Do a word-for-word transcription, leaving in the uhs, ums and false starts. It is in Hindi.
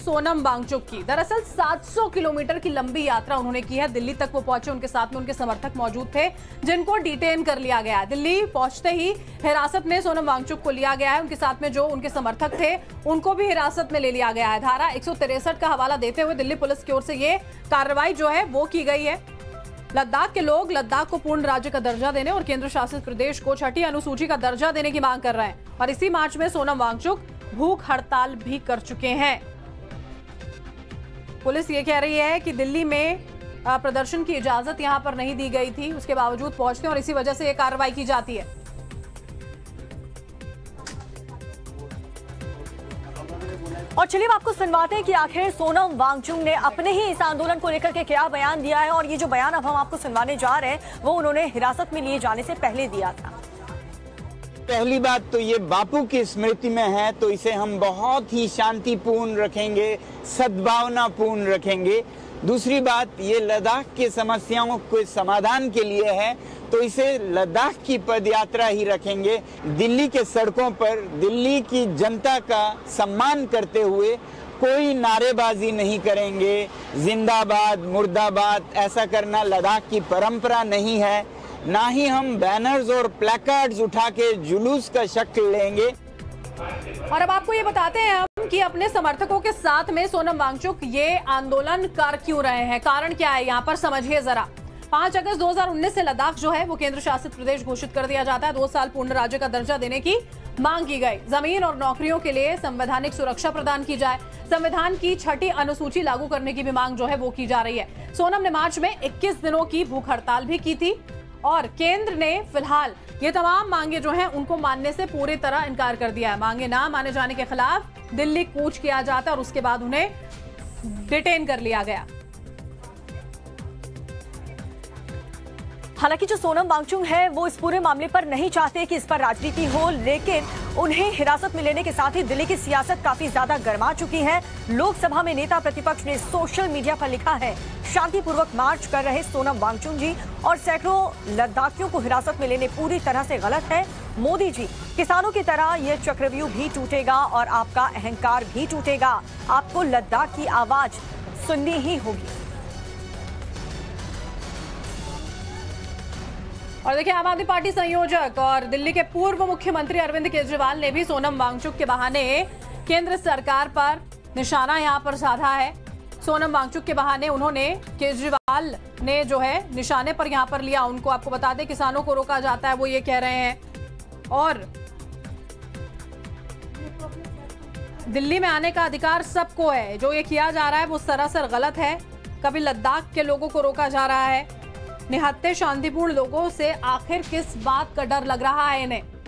सोनम वांगचुक की। दरअसल सात सौ किलोमीटर की लंबी यात्रा उन्होंने की है। दिल्ली तक वो पहुंचे, उनके साथ में उनके समर्थक मौजूद थे जिनको डिटेन कर लिया गया। दिल्ली पहुंचते ही हिरासत में सोनम वांगचुक को लिया गया है। उनके साथ में जो उनके समर्थक थे उनको भी हिरासत में ले लिया गया है। धारा एक सौ तिरसठ का हवाला देते हुए दिल्ली पुलिस की ओर से ये कार्रवाई जो है वो की गई है। लद्दाख के लोग लद्दाख को पूर्ण राज्य का दर्जा देने और केंद्र शासित प्रदेश को छठी अनुसूची का दर्जा देने की मांग कर रहे हैं और इसी मार्च में सोनम वांगचुक भूख हड़ताल भी कर चुके हैं। पुलिस ये कह रही है कि दिल्ली में प्रदर्शन की इजाजत यहां पर नहीं दी गई थी, उसके बावजूद पहुंचते हैं और इसी वजह से यह कार्रवाई की जाती है। और चलिए आपको सुनवाते हैं कि आखिर सोनम वांगचुक ने अपने ही इस आंदोलन को लेकर के क्या बयान दिया है और ये जो बयान अब हम आपको सुनवाने जा रहे हैं वो उन्होंने हिरासत में लिए जाने से पहले दिया था। पहली बात तो ये बापू की स्मृति में है, तो इसे हम बहुत ही शांतिपूर्ण रखेंगे, सद्भावनापूर्ण रखेंगे। दूसरी बात, ये लद्दाख की समस्याओं के समाधान के लिए है, तो इसे लद्दाख की पदयात्रा ही रखेंगे। दिल्ली के सड़कों पर दिल्ली की जनता का सम्मान करते हुए कोई नारेबाजी नहीं करेंगे। जिंदाबाद मुर्दाबाद ऐसा करना लद्दाख की परंपरा नहीं है। ना ही हम बैनर्स और प्लेकार्ड्स उठा के जुलूस का शक्ल लेंगे। और अब आपको ये बताते हैं हम कि अपने समर्थकों के साथ में सोनम वांगचुक ये आंदोलन कर क्यों रहे हैं, कारण क्या है यहाँ पर समझिए जरा। पांच अगस्त दो हज़ार उन्नीस से लद्दाख जो है वो केंद्र शासित प्रदेश घोषित कर दिया जाता है। दो साल पूर्ण राज्य का दर्जा देने की मांग की गई। जमीन और नौकरियों के लिए संवैधानिक सुरक्षा प्रदान की जाए। संविधान की छठी अनुसूची लागू करने की भी मांग जो है वो की जा रही है। सोनम ने मार्च में इक्कीस दिनों की भूख हड़ताल भी की थी और केंद्र ने फिलहाल ये तमाम मांगे जो हैं उनको मानने से पूरी तरह इनकार कर दिया है। मांगे ना माने जाने के खिलाफ दिल्ली कूच किया जाता और उसके बाद उन्हें डिटेन कर लिया गया। हालांकि जो सोनम वांगचुक है वो इस पूरे मामले पर नहीं चाहते कि इस पर राजनीति हो, लेकिन उन्हें हिरासत में लेने के साथ ही दिल्ली की सियासत काफी ज्यादा गर्मा चुकी है। लोकसभा में नेता प्रतिपक्ष ने सोशल मीडिया पर लिखा है, शांतिपूर्वक मार्च कर रहे सोनम वांगचुक जी और सैकड़ों लद्दाखियों को हिरासत में लेने पूरी तरह से गलत है। मोदी जी, किसानों की तरह ये चक्रव्यूह भी टूटेगा और आपका अहंकार भी टूटेगा। आपको लद्दाख की आवाज सुननी ही होगी। और देखिए, आम आदमी पार्टी संयोजक और दिल्ली के पूर्व मुख्यमंत्री अरविंद केजरीवाल ने भी सोनम वांगचुक के बहाने केंद्र सरकार पर निशाना यहां पर साधा है। सोनम वांगचुक के बहाने उन्होंने केजरीवाल ने जो है निशाने पर यहां पर लिया। उनको आपको बता दें, किसानों को रोका जाता है, वो ये कह रहे हैं। और दिल्ली में आने का अधिकार सबको है। जो ये किया जा रहा है वो सरासर गलत है। कभी लद्दाख के लोगों को रोका जा रहा है। निहत्थे शांतिपूर्ण लोगों से आखिर किस बात का डर लग रहा है इन्हें?